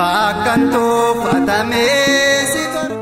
Akkantu fatame sitor.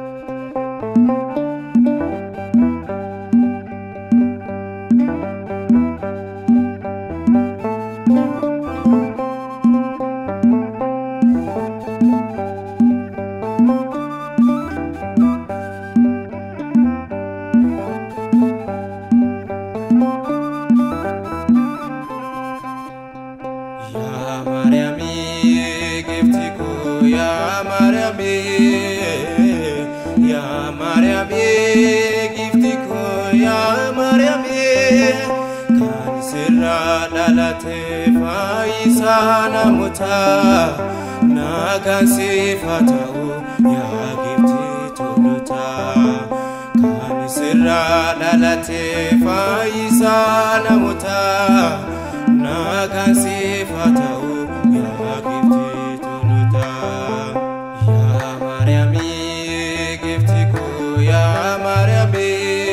Faisana muta nagan sifatau ya gifti tuluta kan sirra dalate faisana muta nagan sifatau ya gifti tuluta ya Maryami gifti ko ya Maryami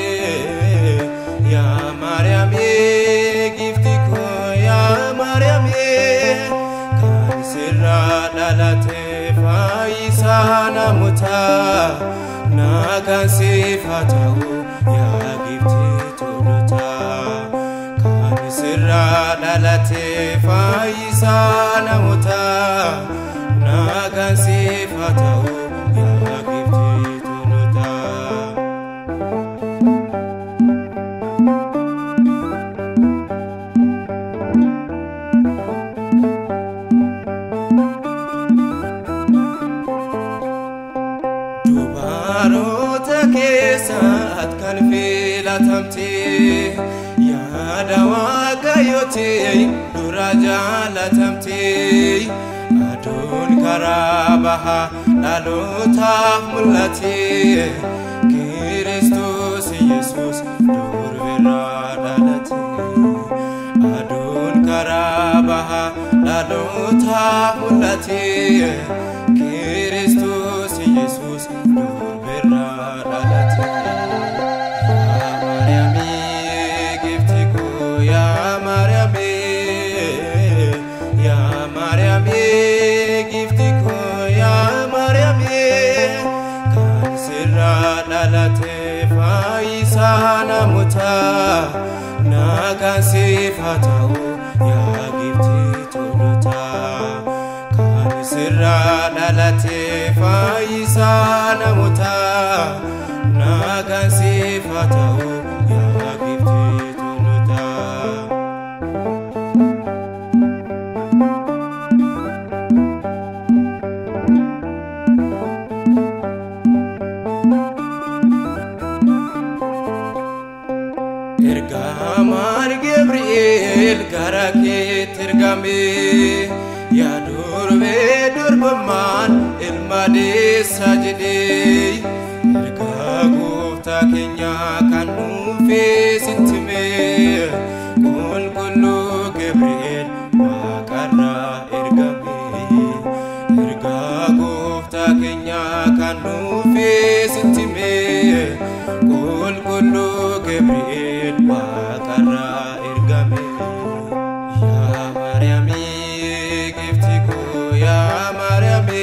ya Maryami gifti ko ya Maryami kan sirra dalate faisana muta nagan sifatau ya gifti tuluta kan sirra dalate faisana muta nagan sifatau ya gifti tuluta. Kesat kan filatamti ya dawaga yoti duraja latamti adun karabaha lalutah mulati Kristus Yesus durvira dalati adun karabaha lalutah mulati Kristus Yesus durvira dalati ya Maryami gifti ko ya Maryami ya Maryami gifti ko ya Maryami kan sirra dalate faisana muta nagan sifatau ya gifti tuluta kan sirra dalate faisana muta nagan sifatau ya gifti tuluta. Ergaman Gabriel garake tergame ya durbe durbaman ilmade sajide erga kenya kan nufe sintime kul kullu Gabriel makara ergame erga gufta kenya kan nufe sintime kul kullu Gabriel makara ergame ya Maryami gifti ko ya Maryami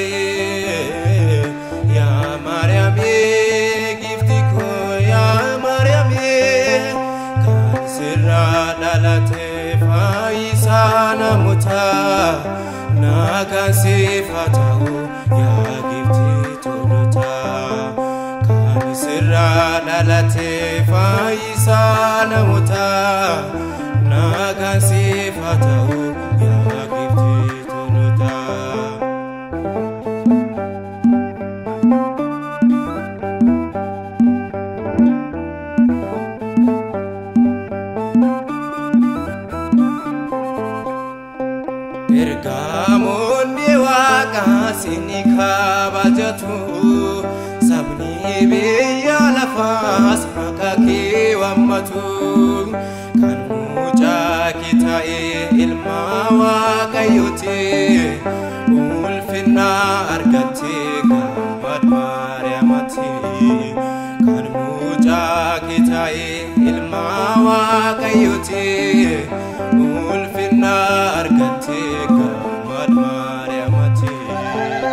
ya Maryami gifti ko ya Maryami kan sirra dalate faisana muta nagan sifatau ya gifti tuluta kan sirra dalate faisana muta nagan sifatau ya gifti tuluta. Ergamun dewaqa sinika bajatu sabni biyya lafas makake wammatu kan mucaa kitae ilma waaqayyooti ulfinna argatte gammad Maryamati kan mucaa kitae ilma waaqayyooti ulfinna argatte gammad Maryamati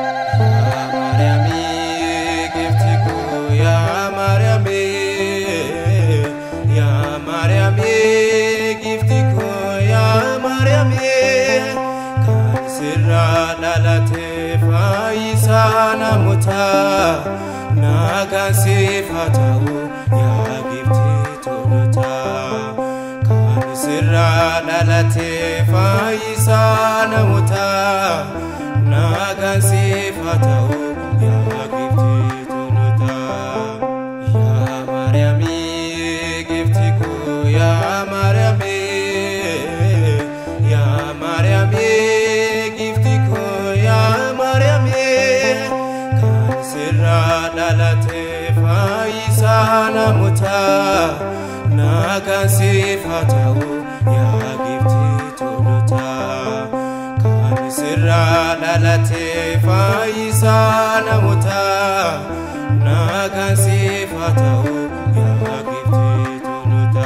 namoota nagaan siif haa ta'u yaa giftii tolota kan sirraa dhalate fayyisaa namoota nagaan siif haa ta'u yaa giftii tolota yaa Maariyaamii giftii koo yaa Maariyaamii yaa Maariyaamii giftii koo yaa Maariyaamii kan sirraa dhalate fayyisaa namoota nagaan siif haa ta'u yaa giftii tolota kan sirraa dhalate fayyisaa namoota nagaan siif haa ta'u yaa giftii tolota.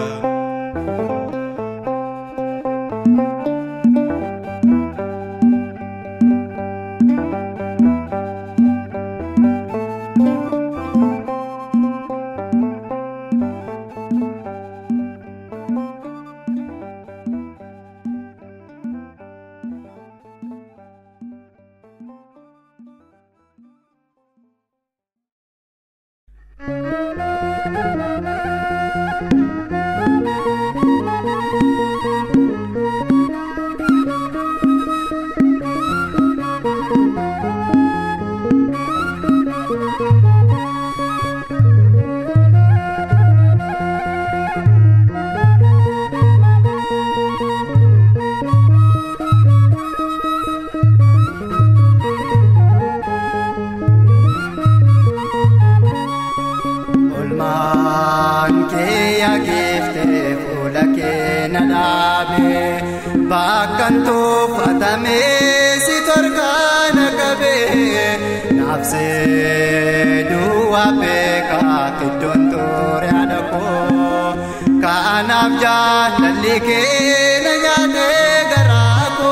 Bakkantu fatame si torkana kabe nafse duwa beka kidon tore adako kanaf jalalike na yade garako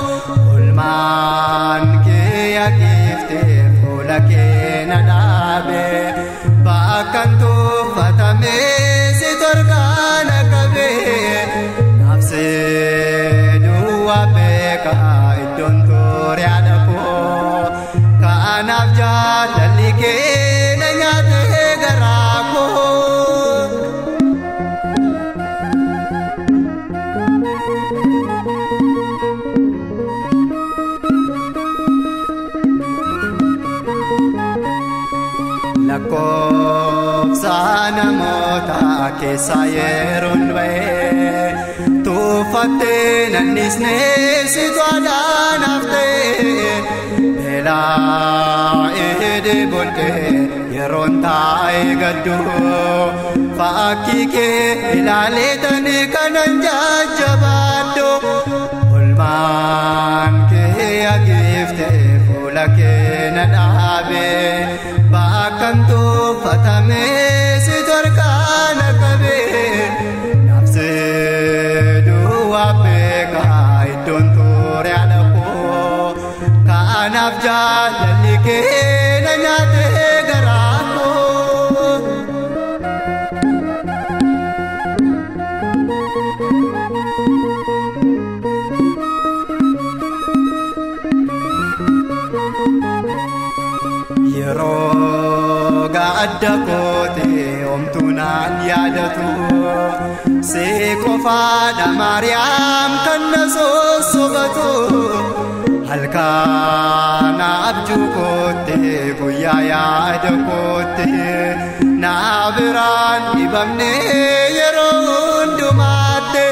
ulman ke agifte fulake na dabe bakkantu fatame si torkana kabe nafse idon tore adako kanaf jalalike na yade garako lakof sana mota keessa yeroon du'e tuufatte nannisne si to'adhaan hafte beelaa eede bolte yeroon taa'e gaddu fakkii kee ilaaleetani kanan jajjabaaddu olmaan kee agifte fuula kee na dhaabe bakkan tuuffatame si torkana qabe nafse du'a beeka iddoon ture adako kanaaf jaalalli kee na nyaate garaako. Yeroo gaadda kootee omtuunaan yaadatu see qofaadha Maariyaam kan na sossobatu halkan abjuu koottee guyyaa yaada koottee na biraan dhibamnee yeroo hundumaatte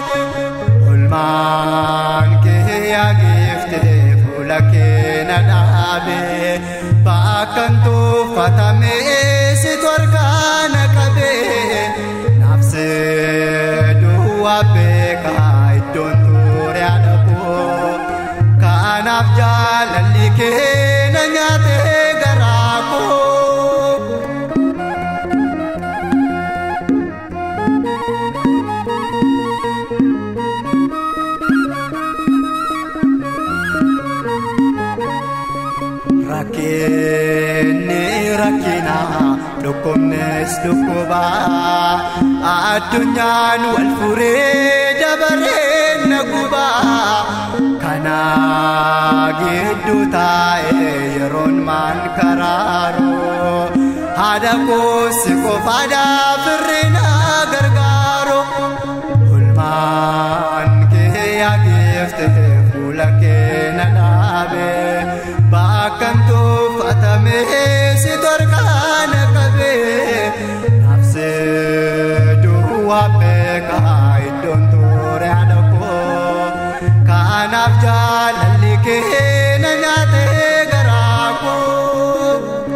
olmaan kee yaagifte fuula kee na dhaabe bakkan tuuffatame si torkana qabe nafse du'a beeka iddoon ture adako kanaaf jaalalli kee na nyaate garaako. Rakkinni rakkina dhukkubnes dhukkuba addunyaan wal furee dabareen na guba kan Kana giddu taa'e yeroon maan karaaro haadha koosi qofaadha firrina gargaaro ulmaan kee yaagifte fuula kee na dhaabe bakkan tuffatame si torkaana qabe nafsee duwwaa beekaa iddoon ture haadha koo kanaaf jaalalli kee na nyaate garaa koo.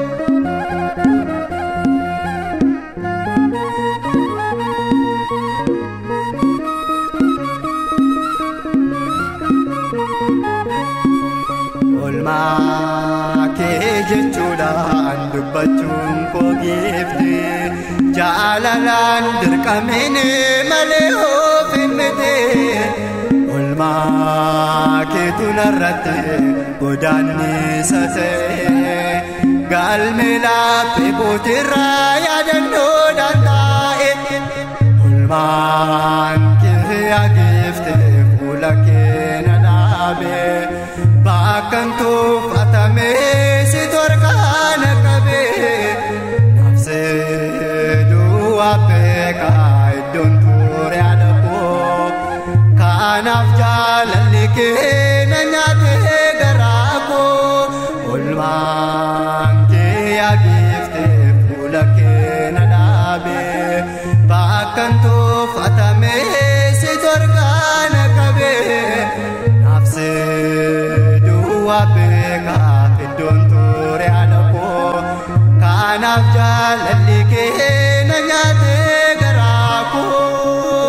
Olmaa kee jechuudhaan dubbachuun koo giifte jaalalaan dirqameen malee of hin mite olmaa keetu narratti godaannisa ta'e galmee laaphee kootirraa yaadannoodhaan taa'e olmaan kee yaagifte fuula kee na dhaabe bakkan tuffatame si torkaana qabe nafsee duwwaa beekaa iddoon ture haadha koo kanaaf jaalalli kee na nyaate garaa koo olmaan kee yaagifte fuula kee na dhaabe bakkan tuffatame si torkaana qabe nafsee beekaa iddoon ture haadha koo kanaaf jaalalli kee na nyaate garaa koo.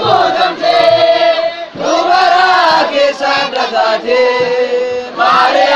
Maria